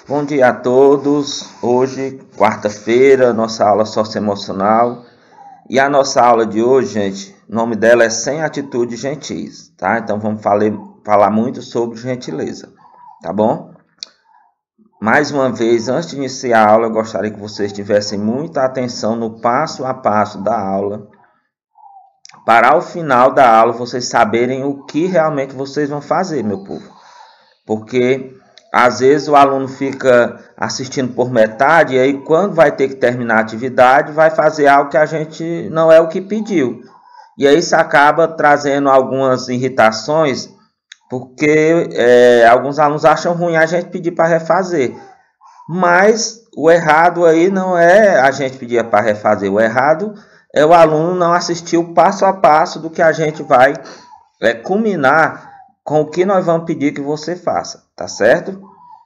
Bom dia a todos. Hoje, quarta-feira, nossa aula socioemocional. E a nossa aula de hoje, gente, o nome dela é Sem Atitudes Gentis, tá? Então vamos falar muito sobre gentileza, tá bom? Mais uma vez, antes de iniciar a aula, eu gostaria que vocês tivessem muita atenção no passo a passo da aula, para ao final da aula vocês saberem o que realmente vocês vão fazer, meu povo. Porque às vezes o aluno fica assistindo por metade e aí quando vai ter que terminar a atividade vai fazer algo que a gente não é o que pediu. E aí isso acaba trazendo algumas irritações, porque alguns alunos acham ruim a gente pedir para refazer. Mas o errado aí não é a gente pedir para refazer, o errado é o aluno não assistir o passo a passo do que a gente vai culminar com o que nós vamos pedir que você faça, tá certo?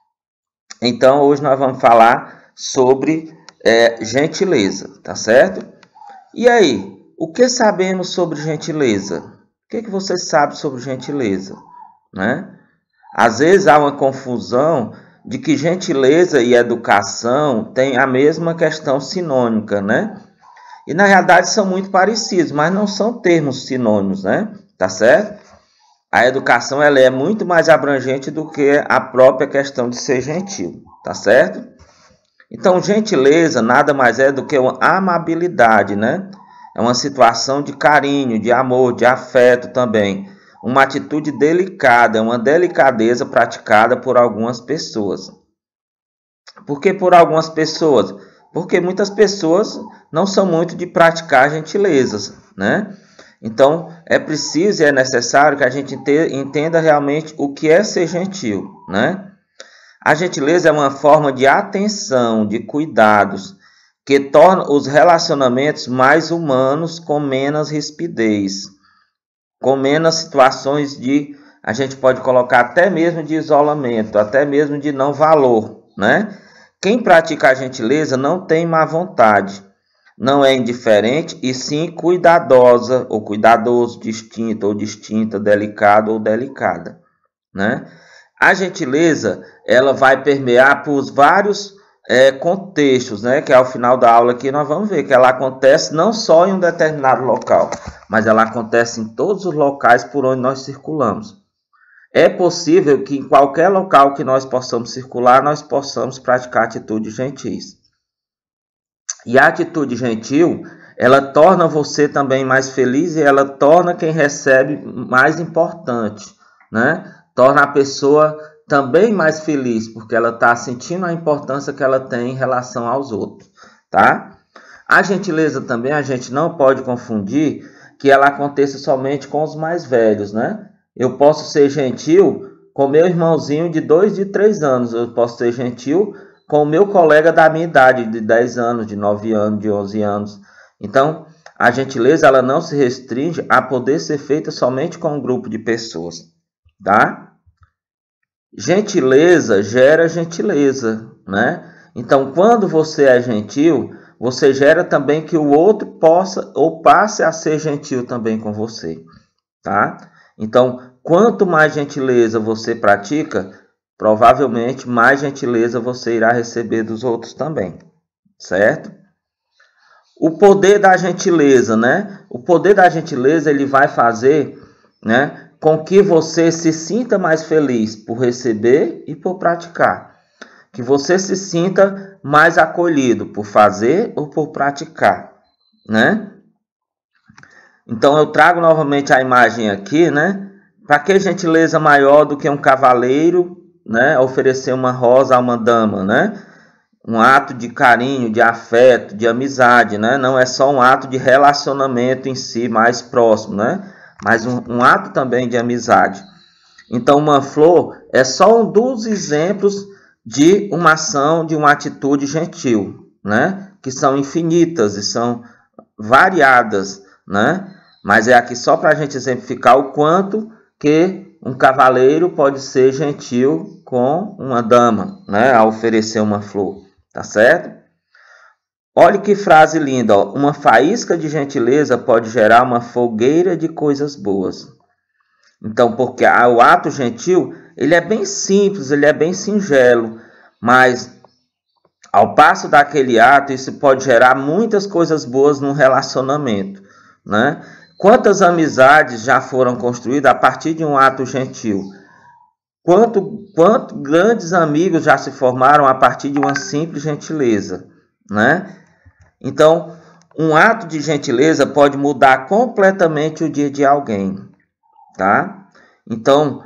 Então, hoje nós vamos falar sobre gentileza, tá certo? E aí, o que sabemos sobre gentileza? O que você sabe sobre gentileza, né? Às vezes há uma confusão de que gentileza e educação têm a mesma questão sinônica, né? E na realidade são muito parecidos, mas não são termos sinônimos, né? Tá certo? A educação ela é muito mais abrangente do que a própria questão de ser gentil, tá certo? Então, gentileza nada mais é do que uma amabilidade, né? É uma situação de carinho, de amor, de afeto também. Uma atitude delicada, uma delicadeza praticada por algumas pessoas. Por que por algumas pessoas? Porque muitas pessoas não são muito de praticar gentilezas, né? Então, é preciso e é necessário que a gente entenda realmente o que é ser gentil, né? A gentileza é uma forma de atenção, de cuidados, que torna os relacionamentos mais humanos, com menos rispidez, com menos situações de, a gente pode colocar até mesmo de isolamento, até mesmo de não valor, né? Quem pratica a gentileza não tem má vontade, não é indiferente e sim cuidadosa ou cuidadoso, distinto ou distinta, delicado ou delicada, né? A gentileza ela vai permear por vários contextos, né? Que ao final da aula aqui nós vamos ver que ela acontece não só em um determinado local, mas ela acontece em todos os locais por onde nós circulamos. É possível que em qualquer local que nós possamos circular, nós possamos praticar atitudes gentis. E a atitude gentil, ela torna você também mais feliz e ela torna quem recebe mais importante, né? Torna a pessoa também mais feliz, porque ela está sentindo a importância que ela tem em relação aos outros, tá? A gentileza também, a gente não pode confundir que ela aconteça somente com os mais velhos, né? Eu posso ser gentil com meu irmãozinho de 2 e 3 anos, eu posso ser gentil com o meu colega da minha idade, de 10 anos, de 9 anos, de 11 anos. Então, a gentileza ela não se restringe a poder ser feita somente com um grupo de pessoas, tá? Gentileza gera gentileza, né? Então, quando você é gentil, você gera também que o outro possa ou passe a ser gentil também com você, tá? Então, quanto mais gentileza você pratica, provavelmente mais gentileza você irá receber dos outros também, certo? O poder da gentileza, né? O poder da gentileza ele vai fazer, né, com que você se sinta mais feliz por receber e por praticar. Que você se sinta mais acolhido por fazer ou por praticar, né? Então eu trago novamente a imagem aqui, né? Para que gentileza maior do que um cavaleiro, né, oferecer uma rosa a uma dama, né? Um ato de carinho, de afeto, de amizade, né? Não é só um ato de relacionamento em si mais próximo, né? Mas um ato também de amizade. Então, uma flor é só um dos exemplos de uma ação, de uma atitude gentil, né? Que são infinitas e são variadas, né? Mas é aqui só para a gente exemplificar o quanto que um cavaleiro pode ser gentil com uma dama, né? Ao oferecer uma flor, tá certo? Olha que frase linda, ó. Uma faísca de gentileza pode gerar uma fogueira de coisas boas. Então, porque o ato gentil, ele é bem simples, ele é bem singelo, Mas ao passo daquele ato, isso pode gerar muitas coisas boas num relacionamento, né? Quantas amizades já foram construídas a partir de um ato gentil? Quanto grandes amigos já se formaram a partir de uma simples gentileza, né? Então, um ato de gentileza pode mudar completamente o dia de alguém, tá? Então,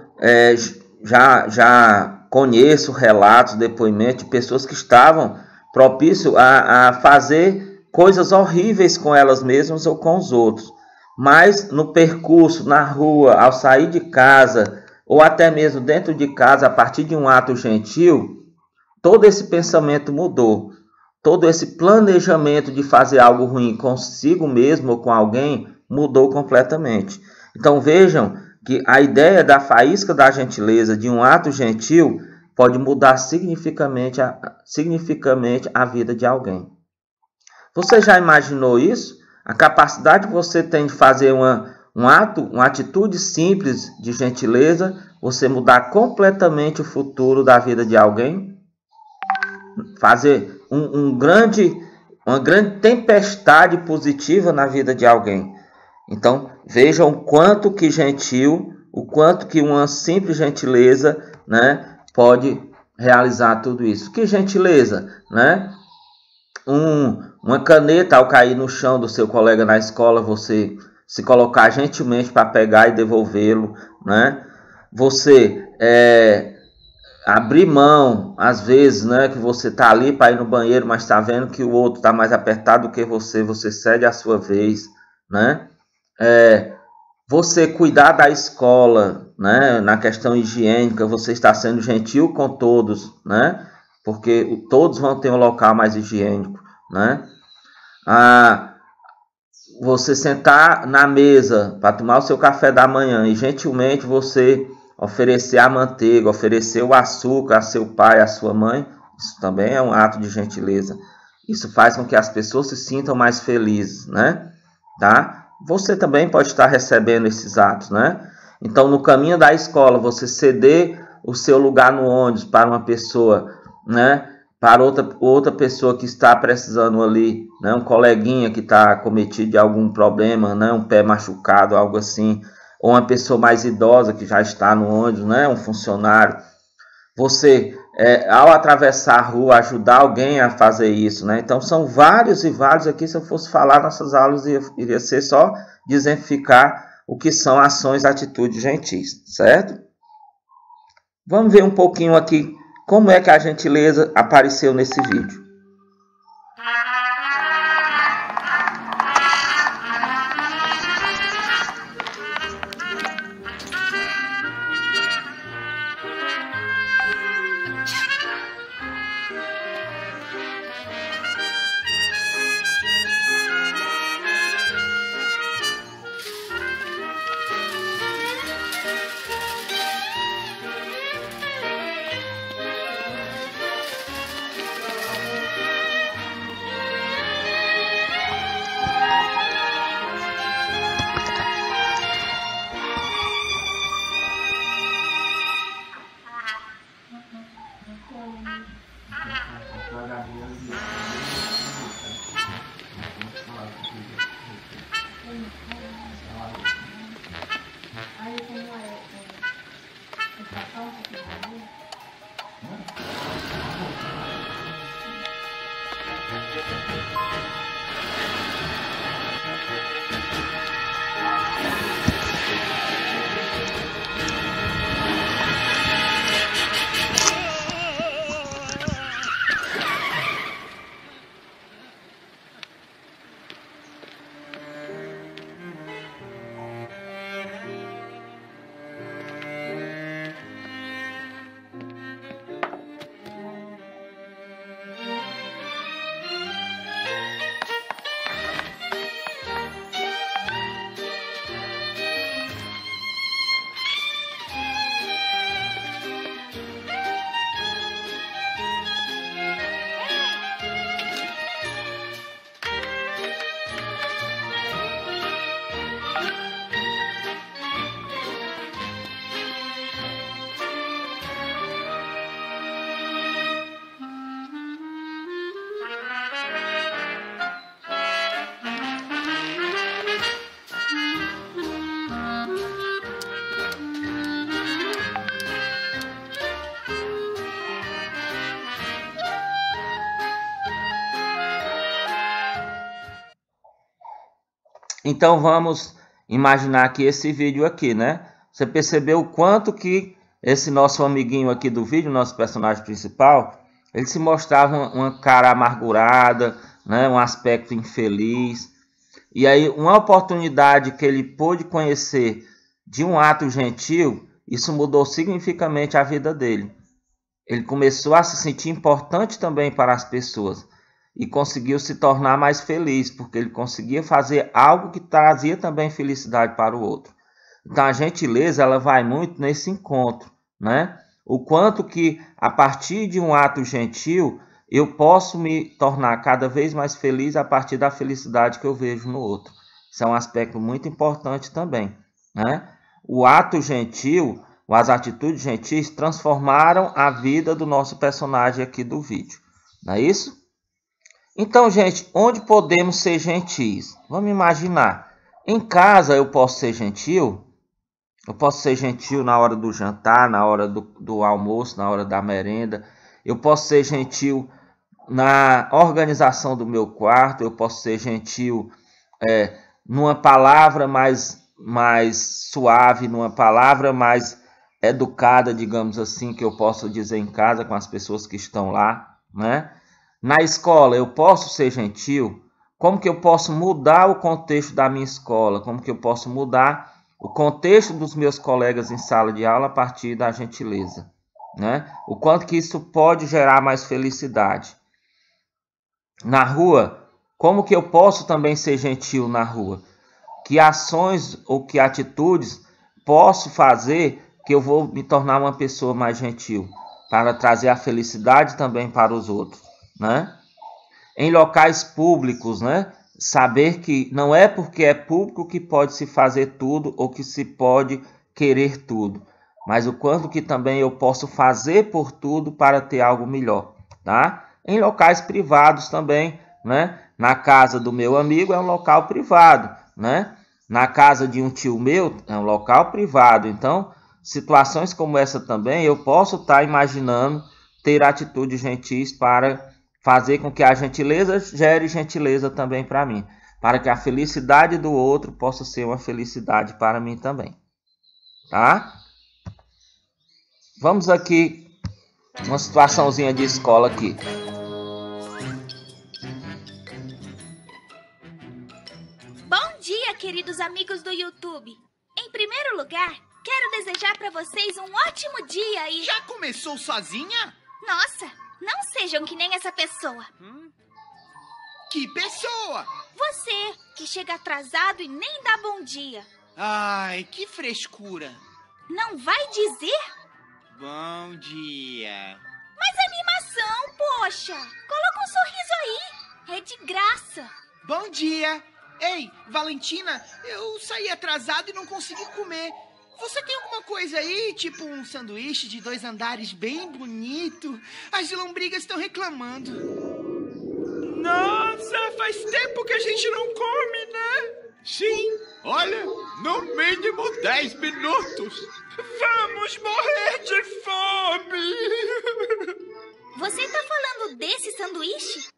já conheço relatos, depoimentos de pessoas que estavam propícios a fazer coisas horríveis com elas mesmas ou com os outros. Mas no percurso, na rua, ao sair de casa, ou até mesmo dentro de casa, a partir de um ato gentil, todo esse pensamento mudou. Todo esse planejamento de fazer algo ruim consigo mesmo ou com alguém mudou completamente. Então vejam que a ideia da faísca da gentileza, de um ato gentil, pode mudar significativamente a vida de alguém. Você já imaginou isso? A capacidade que você tem de fazer uma atitude simples de gentileza, você mudar completamente o futuro da vida de alguém? Fazer uma grande tempestade positiva na vida de alguém. Então, vejam o quanto que gentil, o quanto que uma simples gentileza, né, pode realizar tudo isso. Que gentileza, né? Uma caneta ao cair no chão do seu colega na escola, você se colocar gentilmente para pegar e devolvê-lo, né? Você abrir mão, às vezes, né, que você está ali para ir no banheiro, mas está vendo que o outro está mais apertado do que você cede a sua vez, né? Você cuidar da escola, né, na questão higiênica, você está sendo gentil com todos, né? Porque todos vão ter um local mais higiênico, né? Você sentar na mesa para tomar o seu café da manhã e gentilmente você oferecer a manteiga, oferecer o açúcar a seu pai, a sua mãe, isso também é um ato de gentileza. Isso faz com que as pessoas se sintam mais felizes, né? Tá? Você também pode estar recebendo esses atos, né? Então, no caminho da escola, você ceder o seu lugar no ônibus para uma pessoa, né? Para outra pessoa que está precisando ali, né? Um coleguinha que está cometido de algum problema, né? Um pé machucado, algo assim, ou uma pessoa mais idosa que já está no ônibus, né? Um funcionário. Você, ao atravessar a rua, ajudar alguém a fazer isso, né? Então, são vários e vários aqui. Se eu fosse falar nessas aulas, iria ser só de exemplificar o que são ações e atitudes gentis, certo? Vamos ver um pouquinho aqui como é que a gentileza apareceu nesse vídeo. Então vamos imaginar aqui esse vídeo aqui, né? Você percebeu o quanto que esse nosso amiguinho aqui do vídeo, nosso personagem principal, ele se mostrava uma cara amargurada, né? Um aspecto infeliz. E aí uma oportunidade que ele pôde conhecer de um ato gentil, isso mudou significativamente a vida dele. Ele começou a se sentir importante também para as pessoas e conseguiu se tornar mais feliz, porque ele conseguia fazer algo que trazia também felicidade para o outro. Então a gentileza, ela vai muito nesse encontro, né? O quanto que a partir de um ato gentil eu posso me tornar cada vez mais feliz a partir da felicidade que eu vejo no outro. Isso é um aspecto muito importante também, né? O ato gentil, as atitudes gentis transformaram a vida do nosso personagem aqui do vídeo, não é isso? Então, gente, onde podemos ser gentis? Vamos imaginar. Em casa eu posso ser gentil? Eu posso ser gentil na hora do jantar, na hora do almoço, na hora da merenda. Eu posso ser gentil na organização do meu quarto. Eu posso ser gentil numa palavra mais suave, numa palavra mais educada, digamos assim, que eu posso dizer em casa com as pessoas que estão lá, né? Na escola eu posso ser gentil? Como que eu posso mudar o contexto da minha escola? Como que eu posso mudar o contexto dos meus colegas em sala de aula a partir da gentileza, né? O quanto que isso pode gerar mais felicidade. Na rua, como que eu posso também ser gentil na rua? Que ações ou que atitudes posso fazer que eu vou me tornar uma pessoa mais gentil, para trazer a felicidade também para os outros, né? Em locais públicos, né? Saber que não é porque é público que pode se fazer tudo ou que se pode querer tudo, mas o quanto que também eu posso fazer por tudo para ter algo melhor, tá? Em locais privados também, né? Na casa do meu amigo é um local privado, né? Na casa de um tio meu é um local privado. Então, situações como essa também eu posso estar imaginando ter atitudes gentis para fazer com que a gentileza gere gentileza também para mim, para que a felicidade do outro possa ser uma felicidade para mim também, tá? Vamos aqui, uma situaçãozinha de escola aqui. Bom dia, queridos amigos do YouTube. Em primeiro lugar, quero desejar para vocês um ótimo dia e... Já começou sozinha? Nossa, não sejam que nem essa pessoa. Que pessoa? Você, que chega atrasado e nem dá bom dia. Ai, que frescura. Não vai dizer? Bom dia. Mas animação, poxa. Coloca um sorriso aí. É de graça. Bom dia. Ei, Valentina, eu saí atrasado e não consegui comer. Você tem alguma coisa aí, tipo um sanduíche de 2 andares bem bonito? As lombrigas estão reclamando. Nossa, faz tempo que a gente não come, né? Sim, olha, no mínimo 10 minutos. Vamos morrer de fome! Você tá falando desse sanduíche?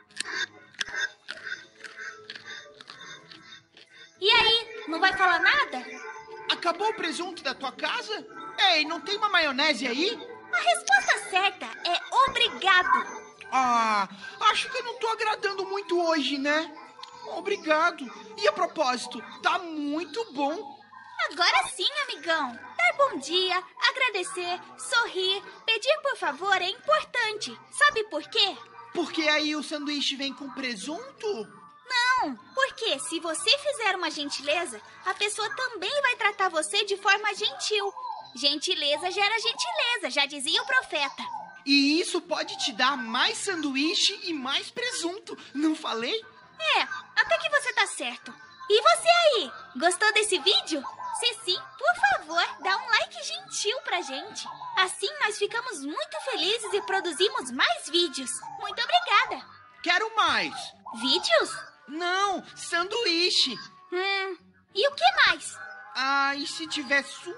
E aí, não vai falar nada? Acabou o presunto da tua casa? Ei, não tem uma maionese aí? A resposta certa é obrigado. Ah, acho que eu não tô agradando muito hoje, né? Obrigado. E a propósito, tá muito bom. Agora sim, amigão. Dar bom dia, agradecer, sorrir, pedir por favor é importante. Sabe por quê? Porque aí o sanduíche vem com presunto? Não, porque se você fizer uma gentileza, a pessoa também vai tratar você de forma gentil. Gentileza gera gentileza, já dizia o profeta. E isso pode te dar mais sanduíche e mais presunto, não falei? É, até que você tá certo. E você aí, gostou desse vídeo? Se sim, por favor, dá um like gentil pra gente. Assim nós ficamos muito felizes e produzimos mais vídeos. Muito obrigada. Quero mais. Vídeos? Não, sanduíche. E o que mais? Ah, e se tiver suco?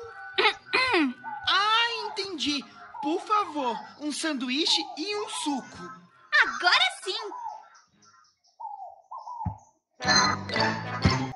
Ah, entendi. Por favor, um sanduíche e um suco. Agora sim!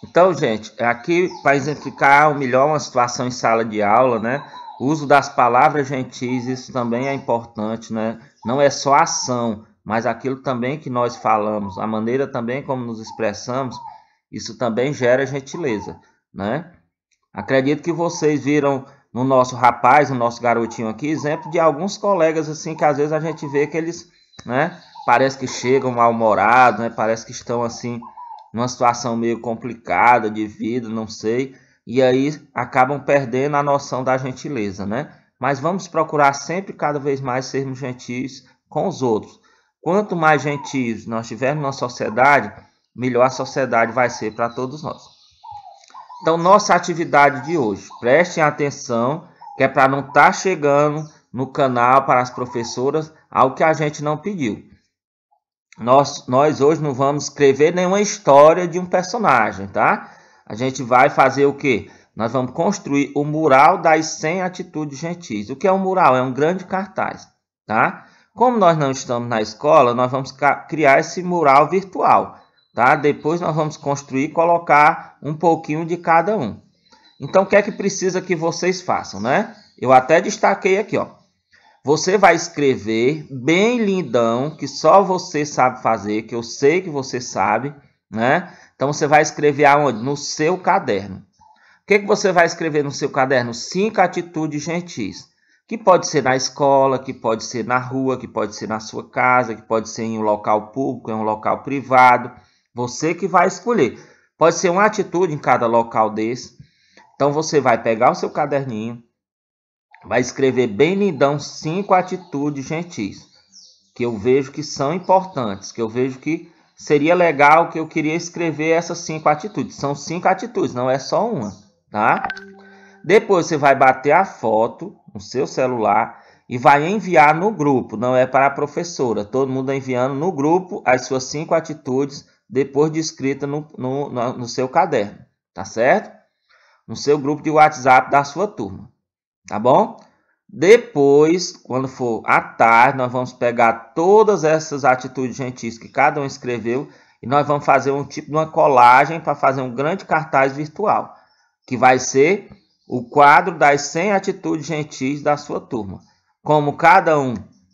Então, gente, aqui para exemplificar melhor uma situação em sala de aula, né? O uso das palavras gentis, isso também é importante, né? Não é só ação, mas aquilo também que nós falamos, a maneira também como nos expressamos, isso também gera gentileza, né? Acredito que vocês viram no nosso rapaz, no nosso garotinho aqui, exemplo de alguns colegas assim que às vezes a gente vê que eles, né, parece que chegam mal-humorados, né? Parece que estão assim numa situação meio complicada de vida, não sei, e aí acabam perdendo a noção da gentileza, né? Mas vamos procurar sempre cada vez mais sermos gentis com os outros. Quanto mais gentis nós tivermos na sociedade, melhor a sociedade vai ser para todos nós. Então, nossa atividade de hoje, prestem atenção, que é para não estar chegando no canal para as professoras algo que a gente não pediu. Nós hoje não vamos escrever nenhuma história de um personagem, tá? A gente vai fazer o quê? Nós vamos construir o mural das 100 atitudes gentis. O que é um mural? É um grande cartaz, tá? Como nós não estamos na escola, nós vamos criar esse mural virtual, tá? Depois nós vamos construir e colocar um pouquinho de cada um. Então, o que é que precisa que vocês façam, né? Eu até destaquei aqui, ó. Você vai escrever bem lindão, que só você sabe fazer, que eu sei que você sabe, né? Então, você vai escrever aonde? No seu caderno. O que você vai escrever no seu caderno? 5 atitudes gentis. Que pode ser na escola, que pode ser na rua, que pode ser na sua casa, que pode ser em um local público, em um local privado. Você que vai escolher. Pode ser uma atitude em cada local desse. Então, você vai pegar o seu caderninho, vai escrever bem lindão 5 atitudes gentis, que eu vejo que são importantes, que eu vejo que seria legal, que eu queria escrever essas 5 atitudes. São 5 atitudes, não é só uma, tá? Depois você vai bater a foto no seu celular e vai enviar no grupo, não é para a professora. Todo mundo enviando no grupo as suas 5 atitudes, depois de escrita no seu caderno, tá certo? No seu grupo de WhatsApp da sua turma. Tá bom? Depois, quando for à tarde, nós vamos pegar todas essas atitudes gentis que cada um escreveu e nós vamos fazer um tipo de uma colagem para fazer um grande cartaz virtual, que vai ser o quadro das 100 atitudes gentis da sua turma. Como cada um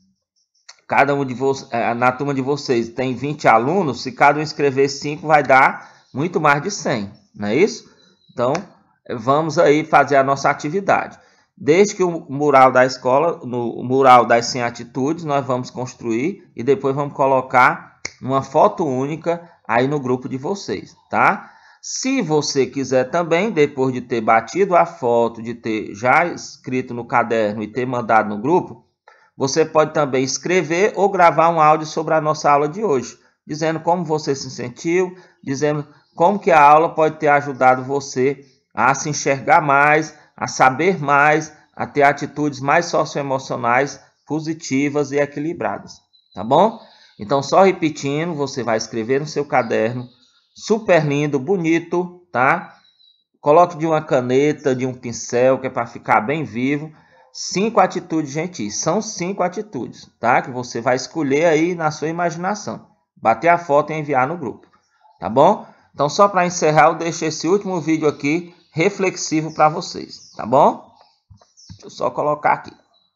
de vocês, na turma de vocês tem 20 alunos, se cada um escrever 5 vai dar muito mais de 100, não é isso? Então, vamos aí fazer a nossa atividade. Desde que o mural da escola, no mural das 100 atitudes, nós vamos construir e depois vamos colocar uma foto única aí no grupo de vocês, tá? Se você quiser também, depois de ter batido a foto, de ter já escrito no caderno e ter mandado no grupo, você pode também escrever ou gravar um áudio sobre a nossa aula de hoje, dizendo como você se sentiu, dizendo como que a aula pode ter ajudado você a se enxergar mais, a saber mais, a ter atitudes mais socioemocionais positivas e equilibradas, tá bom? Então, só repetindo, você vai escrever no seu caderno, super lindo, bonito, tá? Coloque de uma caneta, de um pincel, que é para ficar bem vivo, 5 atitudes gentis. São 5 atitudes, tá? Que você vai escolher aí na sua imaginação. Bater a foto e enviar no grupo, tá bom? Então, só para encerrar, eu deixo esse último vídeo aqui reflexivo para vocês, tá bom? Deixa eu só colocar aqui.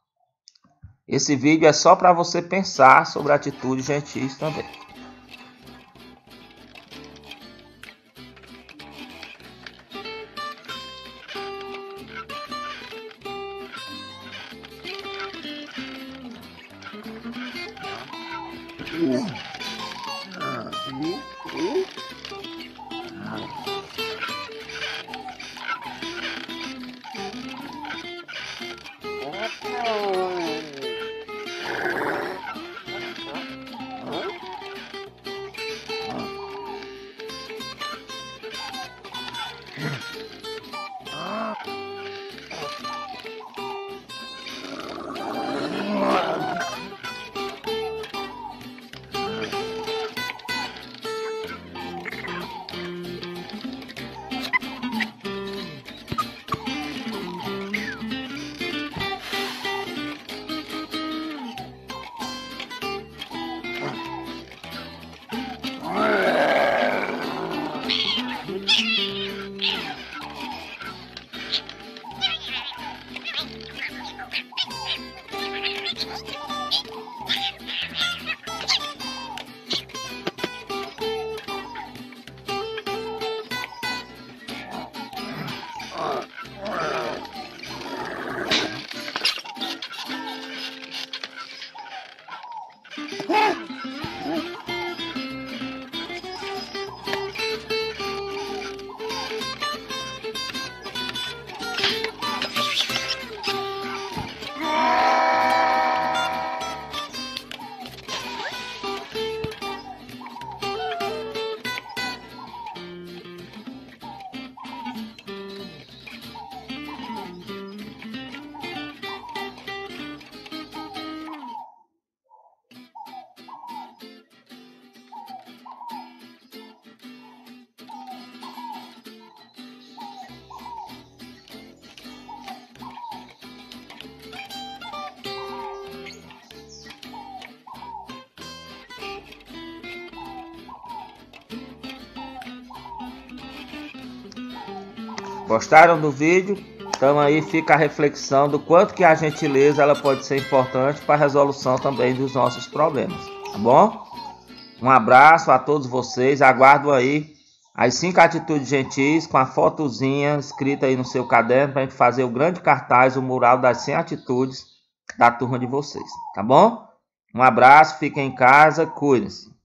Esse vídeo é só para você pensar sobre atitudes gentis também. Gostaram do vídeo? Então aí fica a reflexão do quanto que a gentileza ela pode ser importante para a resolução também dos nossos problemas, tá bom? Um abraço a todos vocês, aguardo aí as 5 atitudes gentis com a fotozinha escrita aí no seu caderno para a gente fazer o grande cartaz, o mural das 100 atitudes da turma de vocês, tá bom? Um abraço, fiquem em casa, cuidem-se.